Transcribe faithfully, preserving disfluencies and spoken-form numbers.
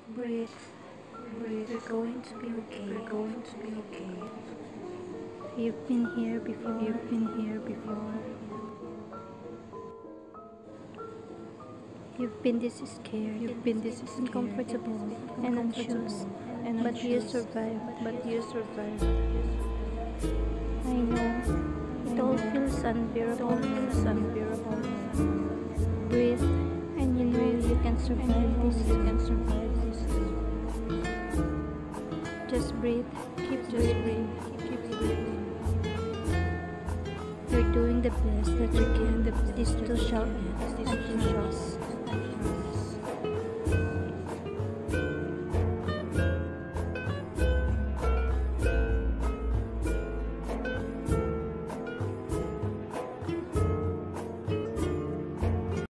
Breathe. Breathe. You're going to be okay. You're going to be okay. You've been here before. You've been here before. You've been this scared. You've been this uncomfortable and anxious. And but you survived. But you survived. I know. It all feels unbearable. It all feels unbearable. Breathe, and you know you can survive this. You can survive this. Just breathe. Keep just breathe. Keep breathing. You're doing the best that you can. This too shall end. This too shall end.